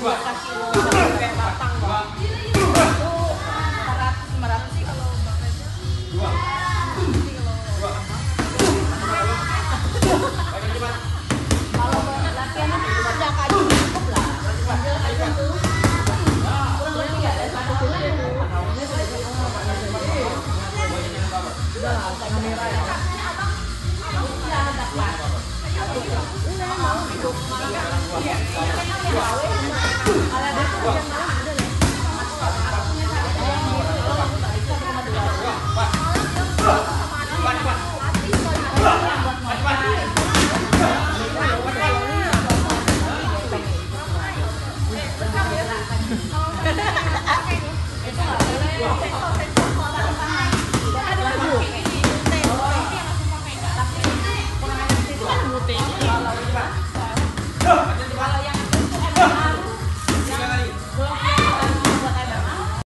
dua kaki kayak batang bang. Itu 400-500 sih kalau bakretnya. Dua. Kalau latihan itu ada kaji cukup lah. Ambil aja tuh. Kurang lebih ya ada 1 bulan itu. Udah lah, kamera ya. Udah ada kelas. Udah mau hidup malah. Iya, iya. Ada